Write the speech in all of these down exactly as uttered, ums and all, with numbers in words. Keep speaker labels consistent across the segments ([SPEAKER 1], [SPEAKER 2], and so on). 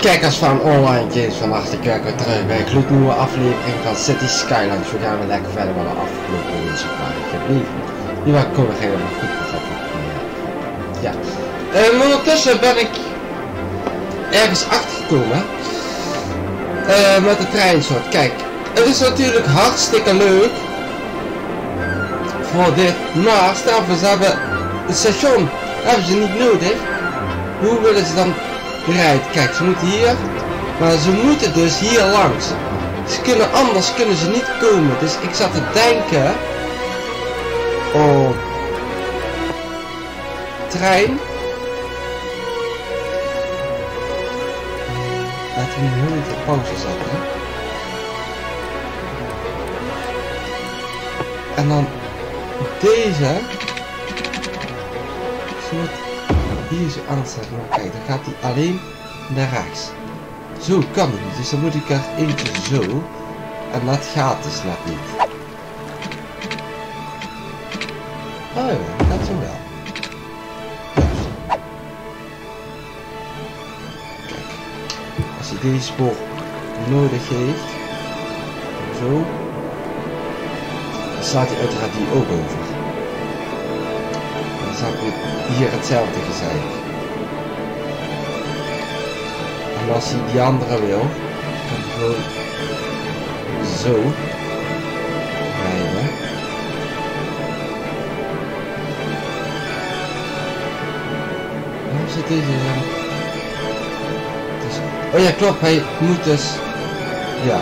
[SPEAKER 1] kijkers van Online Games, vandaag de kijker weer terug bij een gloednieuwe aflevering van City Skylines. We gaan weer lekker verder met de afgelopen woensdag waar ik gebleven. Die waren komen we helemaal goed bevatten. Ja. Uh, ondertussen ben ik ergens achtergekomen uh, met de treinsoort. Kijk, het is natuurlijk hartstikke leuk voor dit, maar stel voor ze hebben het station, hebben ze niet nodig. Hoe willen ze dan bereid? Kijk, ze moeten hier, maar ze moeten dus hier langs. Ze kunnen anders kunnen ze niet komen. Dus ik zat te denken, oh, trein. Laten we nu even pauze zetten. En dan deze. Zo hier zo aanzetten. Maar kijk, dan gaat hij alleen naar rechts. Zo kan het niet. Dus dan moet ik er eentje zo. En dat gaat dus net niet. Oh ja, dat gaat zo wel. Juist. Kijk. Als hij deze spoor nodig heeft. Zo. Dan slaat hij uiteraard die ook over. Dan zou ik hier hetzelfde gezegd. En als hij die andere wil, kan hij gewoon zo rijden. Waarom zit deze dan? Dus, oh ja, klopt, hij moet dus, ja.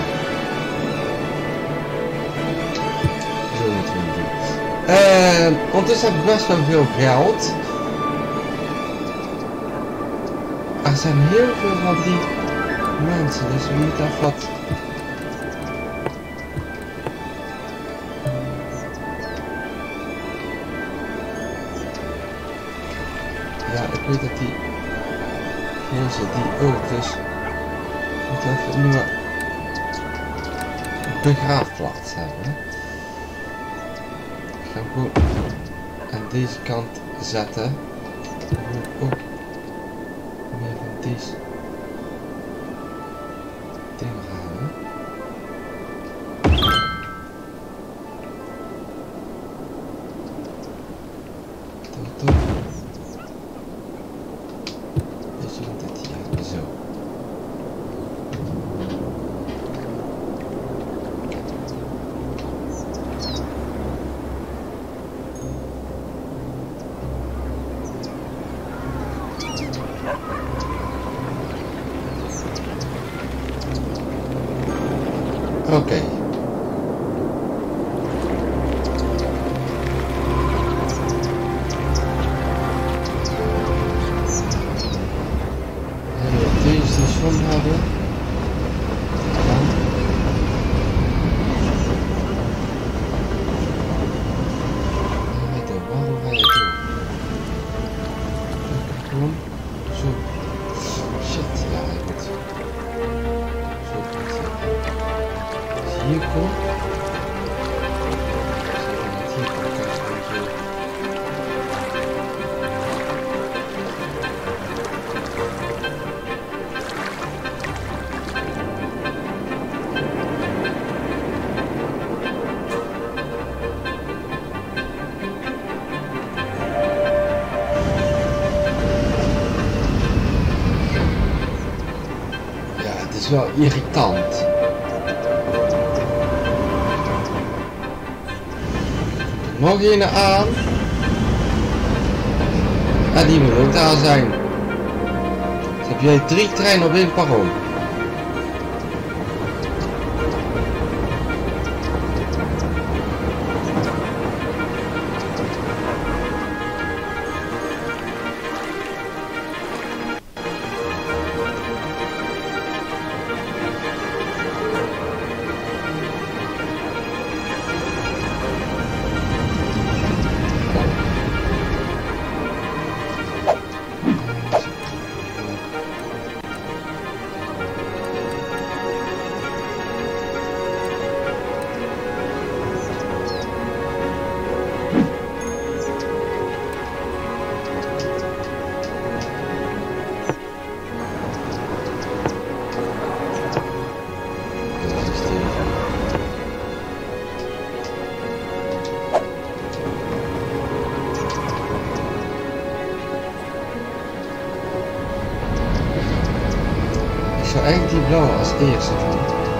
[SPEAKER 1] Zo moeten we het doen. Uh, ondertussen heb ik best wel veel geld. Er zijn heel veel van die mensen, dus we moeten even wat... Ja, ik weet dat die... Deze, die ook, dus... We moeten even een nieuwe... begraafplaats hebben. Ik ga hem gewoon aan deze kant zetten. Oh. Meer van deze dingen halen. Tot op. Dus je moet dit hier hebben, zo. Oké. Okay. Deze station hebben. Waarom ga je door? Gewoon zo. Shit, ja, hij moet. Zo goed. Hier komt. Hier komt het gewoon zo. Ja, het is wel irritant. Nog een aan. Ja, die moet ook daar zijn. Dus heb jij drie treinen op één perron. zou eigenlijk die blauwe als eerste doen.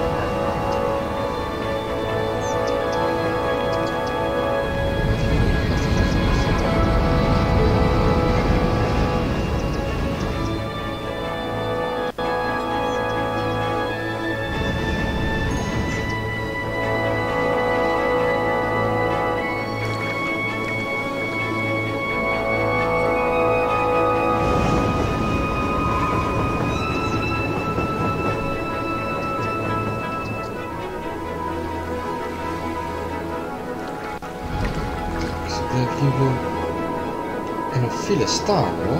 [SPEAKER 1] En een file staan hoor.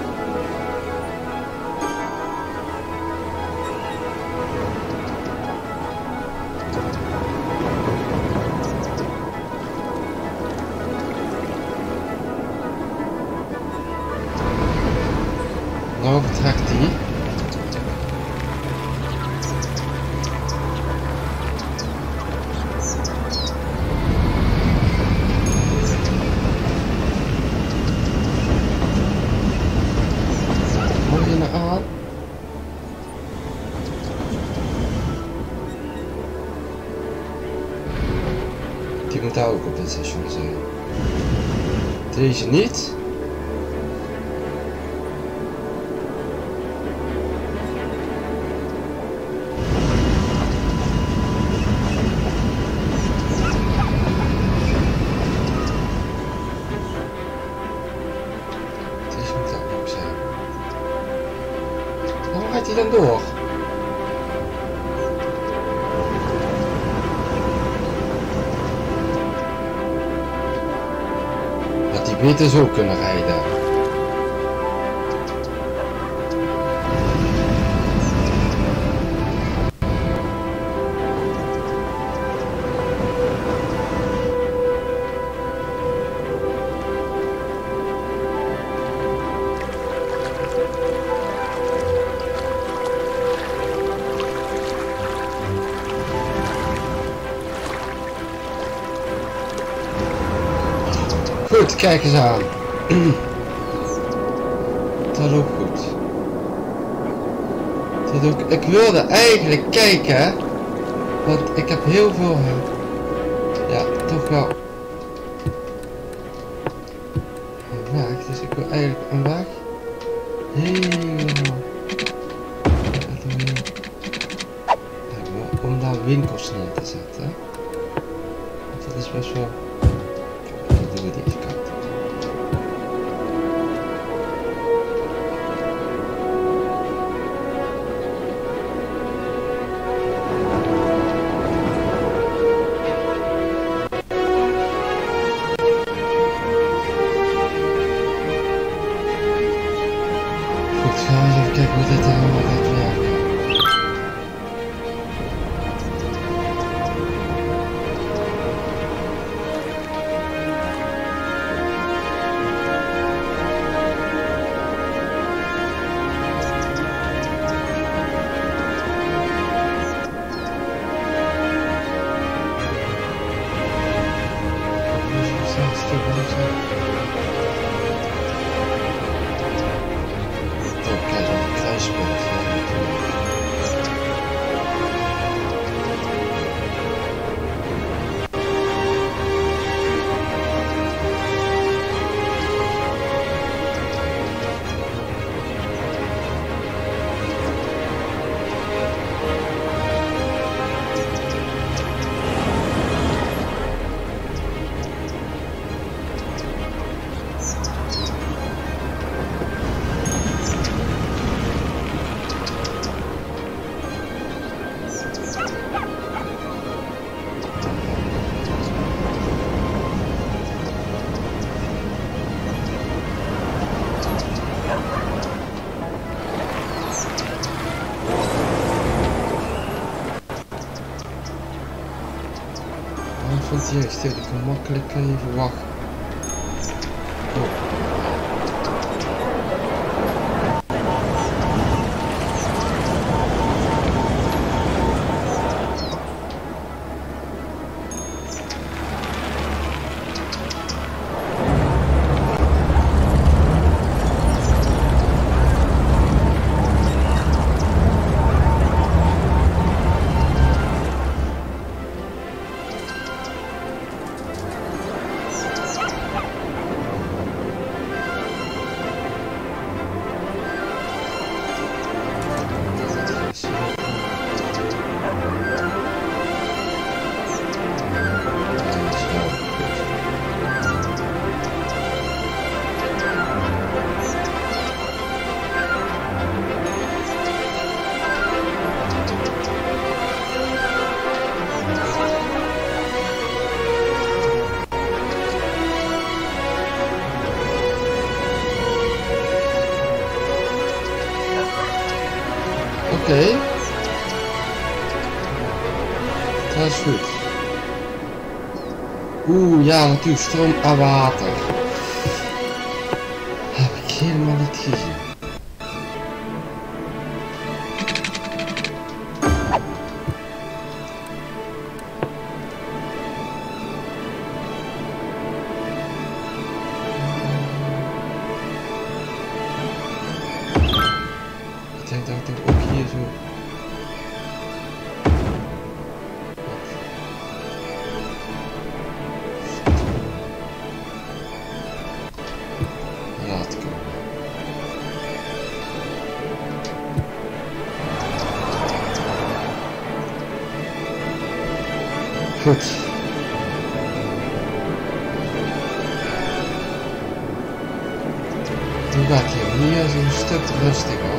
[SPEAKER 1] Nou vertrekt hij. Die moet daar ook op dit station zijn. Deze niet. Deze moet daar ook zijn. Waarom gaat hij dan door? Die beter zo kunnen rijden. Goed, kijk eens aan. Dat loopt goed. Dit ook, ik wilde eigenlijk kijken, want ik heb heel veel, ja, toch wel een weg, dus ik wil eigenlijk een weg helemaal om daar winkels neer te zetten. Want dat is best wel. Doen we deze kant. Goed, gaan we eens even kijken hoe dit allemaal gaat werken. Vond hij echt heel gemakkelijk even wachten. Oh. Oké. Okay. Dat is goed. Oeh, ja, natuurlijk stroom aan water. Heb ik helemaal niet gezien. Ik denk dat ik ook hier zo... laat komen. Goed. Toen gaat hier hier zo'n stuk rustiger.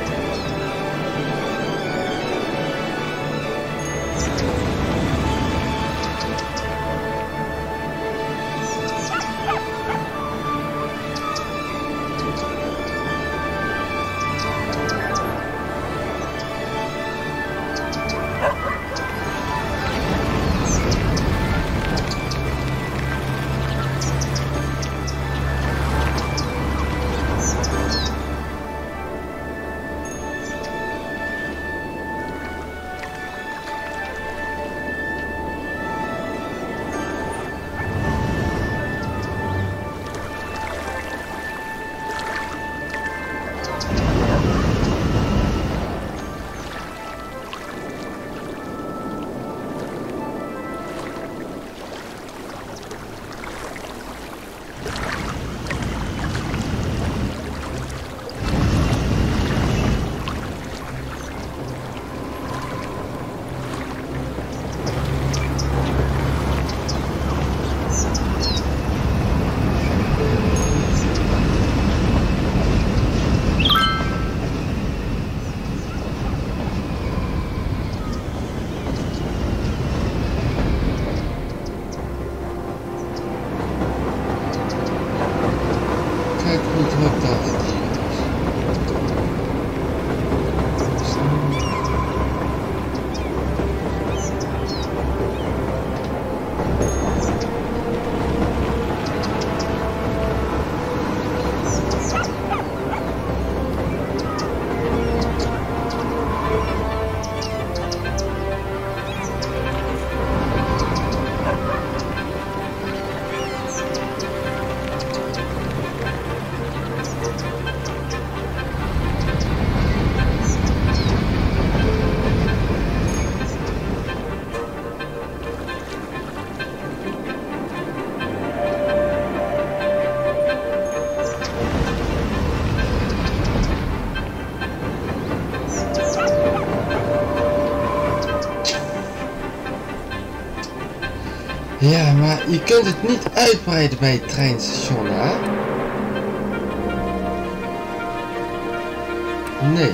[SPEAKER 1] Ja, maar je kunt het niet uitbreiden bij het treinstation, hè? Nee.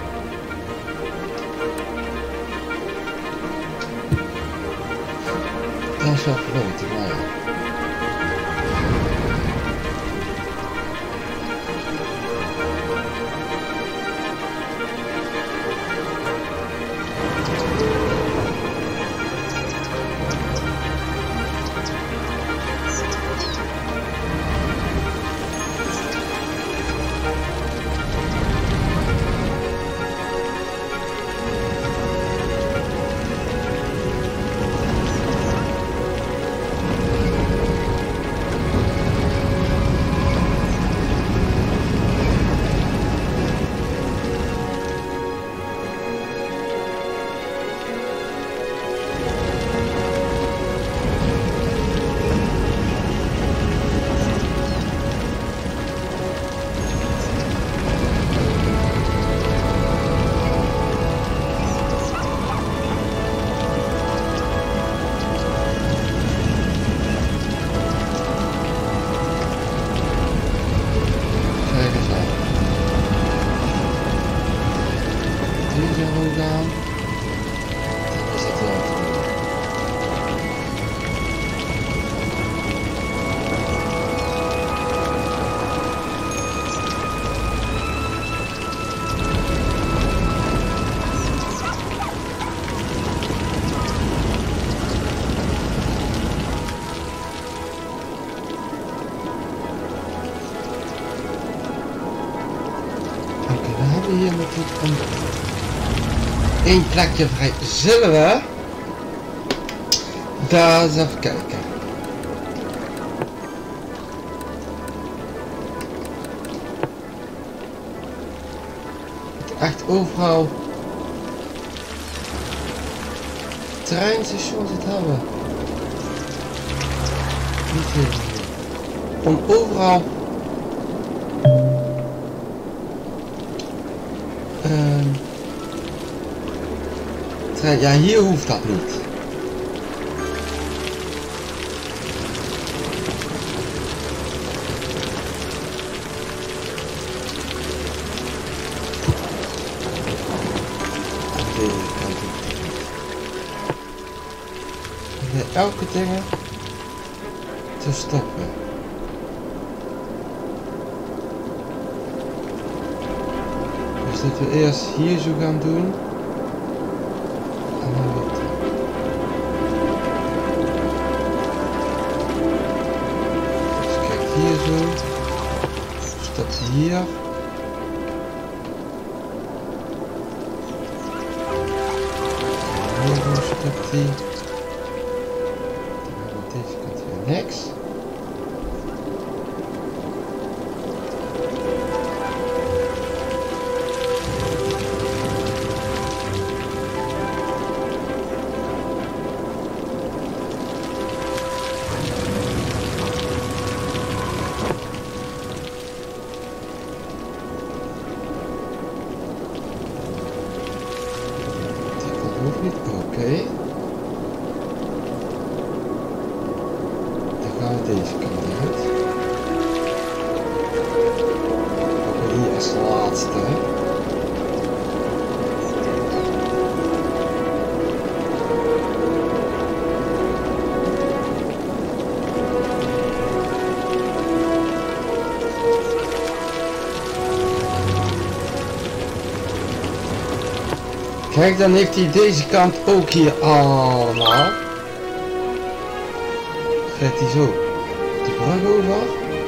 [SPEAKER 1] Dat is wel verloren, maar ja. komt één plekje vrij. Zullen we daar eens even kijken. Echt overal treinstations het hebben. Niet heel veel. Om overal um, trein. Ja, hier hoeft dat niet. Elke dingen te stoppen. Dus dat we eerst hier zo gaan doen. En dan wat. Dus kijk hier zo. Stopt hier. Hier zo stopt hij. Niks. Dat hoeft niet. Oké. Okay. Deze kant uit. Hier als laatste. Kijk, dan heeft hij deze kant ook hier allemaal. Gaat hij zo de brug over?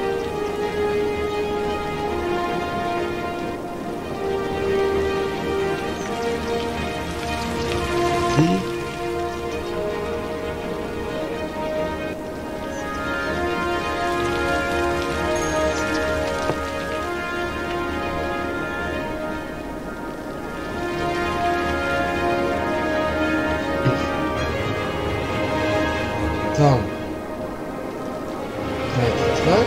[SPEAKER 1] Die. Dan. Terug.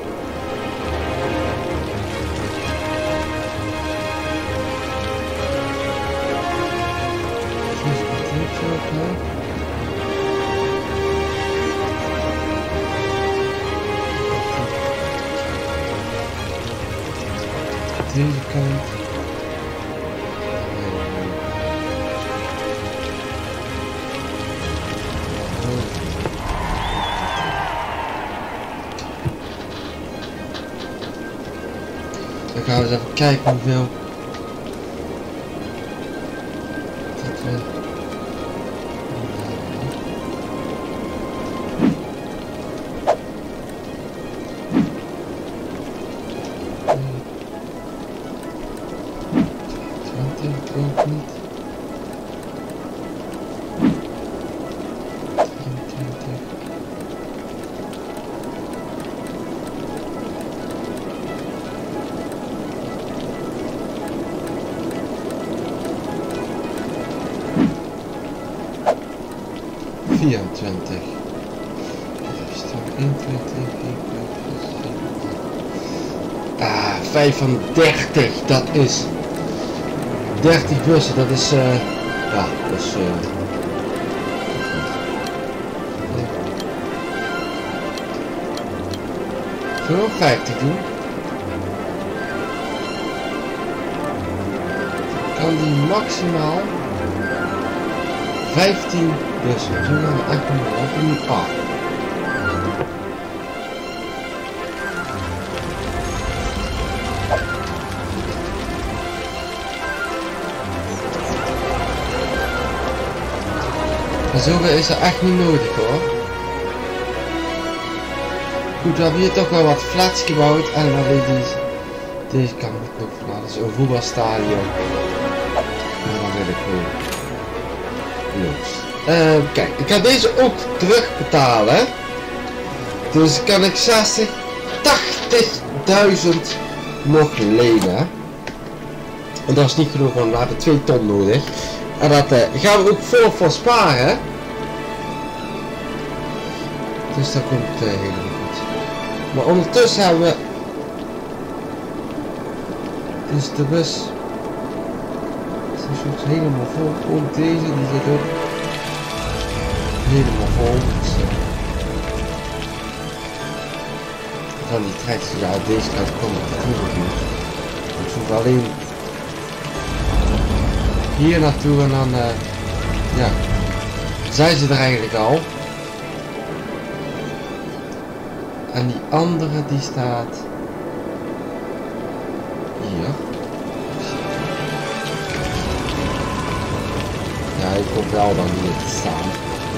[SPEAKER 1] Deze kant. Dan gaan we eens even kijken hoeveel dat we twintig ook niet. vierentwintig. één, twee, drie, vier, vijf, zes, zeven. Ah, vijfendertig. Dat is dertig bussen. Dat is uh, ja, dat is uh, zullen we vijftig doen? Kan die maximaal vijftien bussen. Zo gaan we echt nog op een paar. Maar zoveel is er echt niet nodig hoor. Goed, we hebben hier toch wel wat flats gebouwd en dan weet je deze kant nog van. Dat is een voetbalstadion. gewoon los. Uh, kijk, ik ga deze ook terugbetalen. Dus kan ik zestig, tachtigduizend nog lenen. En dat is niet genoeg, want we hebben twee ton nodig. En dat uh, gaan we ook volop van sparen. Dus dat komt uh, helemaal goed. Maar ondertussen hebben we... Dus de bus... is helemaal vol. Ook deze, die zit ook helemaal vol. Dus, uh, dan die trein, ja, deze kant komen natuurlijk niet. Ik hoef alleen hier naartoe en dan, uh, ja, zijn ze er eigenlijk al. En die andere die staat hier. Ja, ik kom wel dan hier te staan.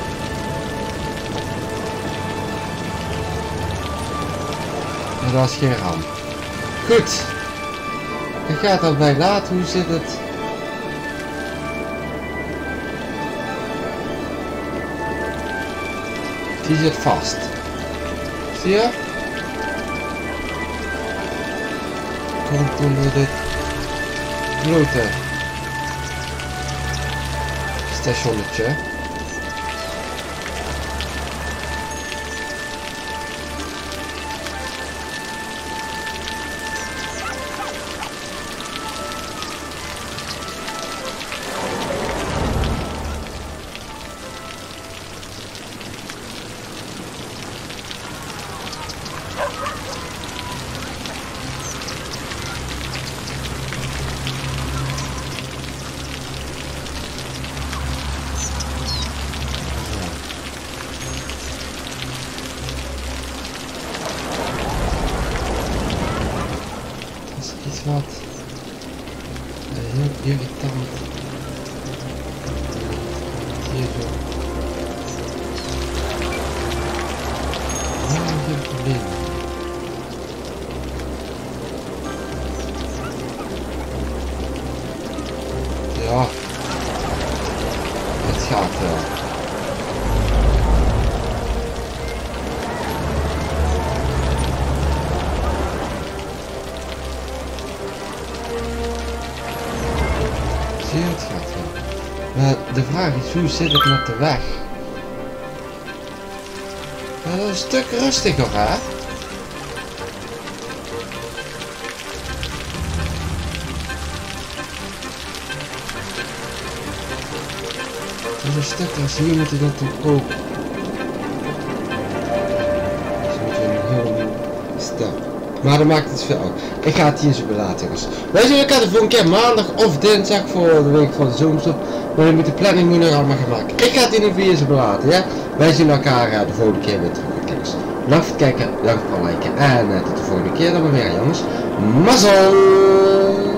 [SPEAKER 1] Maar dat is geen ramp. Goed. Ik ga het erbij laten. Hoe zit het? Die zit vast. Zie je? Komt onder dit grote stationnetje. Wat heel irritant. Hier zo. Ja, geen probleem. Ja, het gaat wel. Het gaat wel. Maar de vraag is, hoe zit het met de weg? Ja, dat is een stuk rustiger, hè? Dat is een stuk rustiger. Hier moet je dat toch ook. Dus moet je een heel nieuw stap. Maar dat maakt het veel uit. Ik ga het hier zo belaten, jongens. Wij zien elkaar de volgende keer maandag of dinsdag voor de week van de zomerstop. Maar je moet de planning nu nog allemaal gaan maken. Ik ga het in de video zo belaten, ja. Wij zien elkaar uh, de volgende keer weer terug. Kijk, bedankt voor het kijken, bedankt voor het liken. En uh, tot de volgende keer dan weer, jongens. Mazzel!